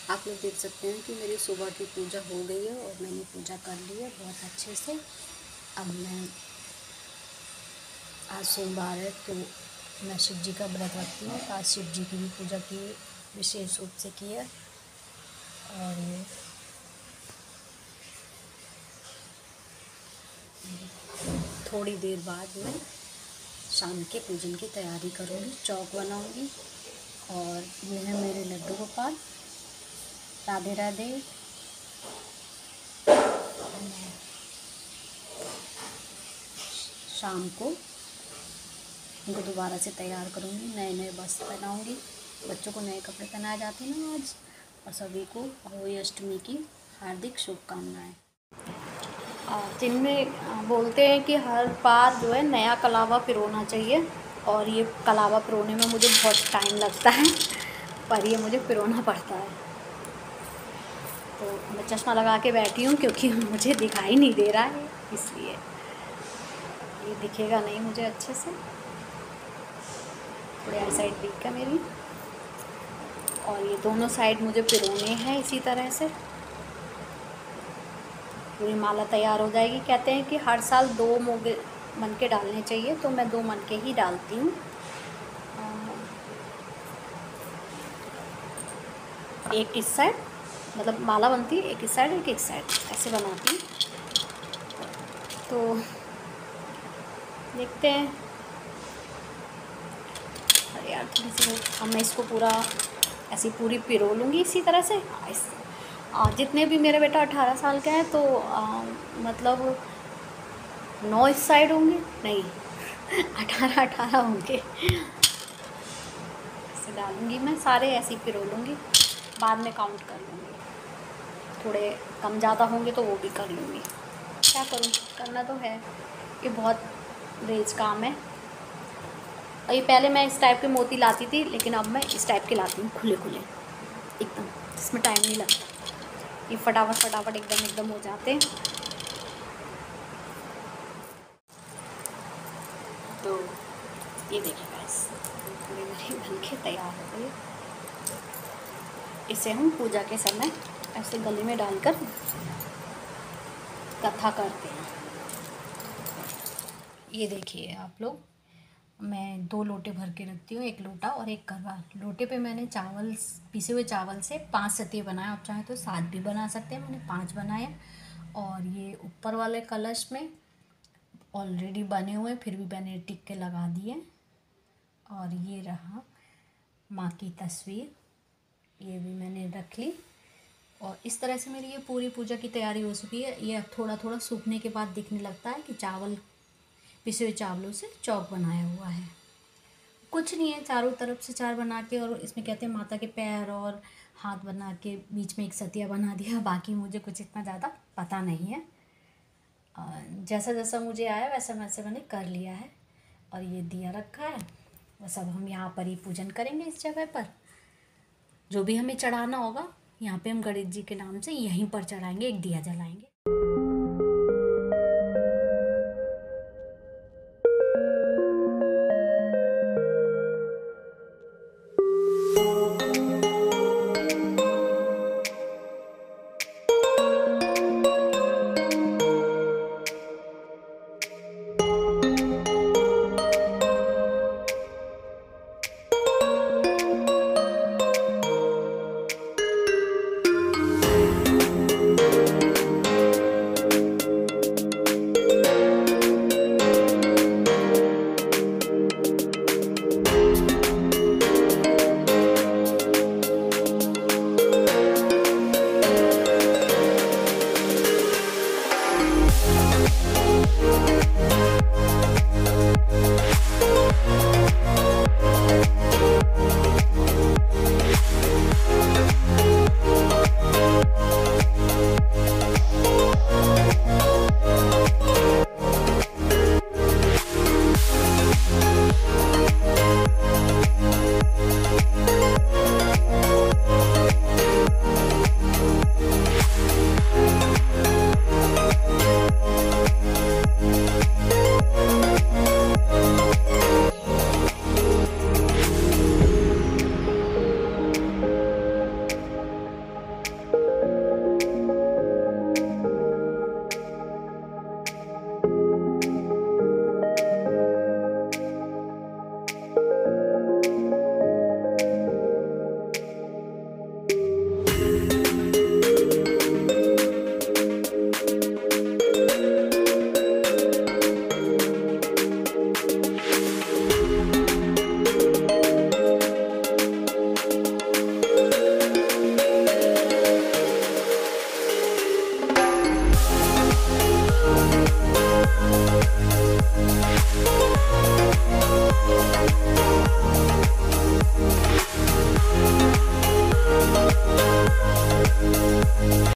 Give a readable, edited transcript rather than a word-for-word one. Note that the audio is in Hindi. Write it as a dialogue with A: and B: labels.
A: आप लोग देख सकते हैं कि मेरी सुबह की पूजा हो गई है और मैंने पूजा कर ली है बहुत अच्छे से। अब मैं आज सोमवार है तो मैं शिव जी का व्रत रखती हूँ, तो आज शिव जी की भी पूजा की विशेष रूप से की है। और ये थोड़ी देर बाद मैं शाम के पूजन की तैयारी करूँगी, चौक बनाऊँगी। और ये है मेरे लड्डू गोपाल, राधे राधे। मैं शाम को इनको दोबारा से तैयार करूँगी, नए नए वस्त्र पहनाऊँगी। बच्चों को नए कपड़े पहनाए जाते हैं ना आज। और सभी को होली अष्टमी की हार्दिक शुभकामनाएं। जिनमें बोलते हैं कि हर बार जो है नया कलावा पिरोना चाहिए, और ये कलावा पिरोने में मुझे बहुत टाइम लगता है, पर ये मुझे पिरोना पड़ता है। तो मैं चश्मा लगा के बैठी हूँ क्योंकि मुझे दिखाई नहीं दे रहा है, इसलिए ये दिखेगा नहीं मुझे अच्छे से। थोड़ी आई साइड वीक है मेरी। और ये दोनों साइड मुझे पिरोने हैं इसी तरह से। पूरी माला तैयार हो जाएगी। कहते हैं कि हर साल 2 मोगे मन के डालने चाहिए, तो मैं 2 मन के ही डालती हूँ। एक इस साइड, मतलब माला बनती है एक इस साइड एक इस साइड, ऐसे बनाती हूँ। तो देखते हैं। अरे यार थोड़ी सी, अब मैं इसको पूरा ऐसी पूरी पिरो लूँगी इसी तरह से। जितने भी मेरे बेटा 18 साल के हैं तो मतलब 9 इस साइड होंगे, नहीं 18 होंगे। ऐसे डालूँगी मैं सारे, ऐसे ही पिरो लूँगी, बाद में काउंट कर लूँगी। थोड़े कम ज़्यादा होंगे तो वो भी कर लूँगी। क्या करूँ, करना तो है, ये बहुत रेज काम है। और ये पहले मैं इस टाइप के मोती लाती थी, लेकिन अब मैं इस टाइप के लाती हूँ, खुले खुले एकदम, इसमें टाइम नहीं लगता। ये फटाफट एकदम हो जाते हैं। तो ये देखिए गाइस, पूरी मेरी बन के तैयार हो गई। इसे हम पूजा के समय ऐसे गले में डालकर कथा करते हैं। ये देखिए आप लोग, मैं 2 लोटे भर के रखती हूँ, 1 लोटा और 1 करवा। लोटे पे मैंने चावल, पिसे हुए चावल से 5 सतिये बनाए। आप चाहें तो 7 भी बना सकते हैं, मैंने 5 बनाए। और ये ऊपर वाले कलश में ऑलरेडी बने हुए, फिर भी मैंने टिक्के लगा दिए। और ये रहा माँ की तस्वीर, ये भी मैंने रख ली। और इस तरह से मेरी ये पूरी पूजा की तैयारी हो चुकी है। ये थोड़ा थोड़ा सूखने के बाद दिखने लगता है कि चावल, पिसे हुए चावलों से चौक बनाया हुआ है। कुछ नहीं है, चारों तरफ से 4 बना के, और इसमें कहते हैं माता के पैर और हाथ बना के बीच में एक सतिया बना दिया। बाकी मुझे कुछ इतना ज़्यादा पता नहीं है। जैसा जैसा मुझे आया वैसा वैसे मैंने कर लिया है। और ये दिया रखा है, बस अब हम यहाँ पर ही पूजन करेंगे इस जगह पर। जो भी हमें चढ़ाना होगा यहाँ पे हम गणेश जी के नाम से यहीं पर चढ़ाएंगे, एक दिया जलाएंगे।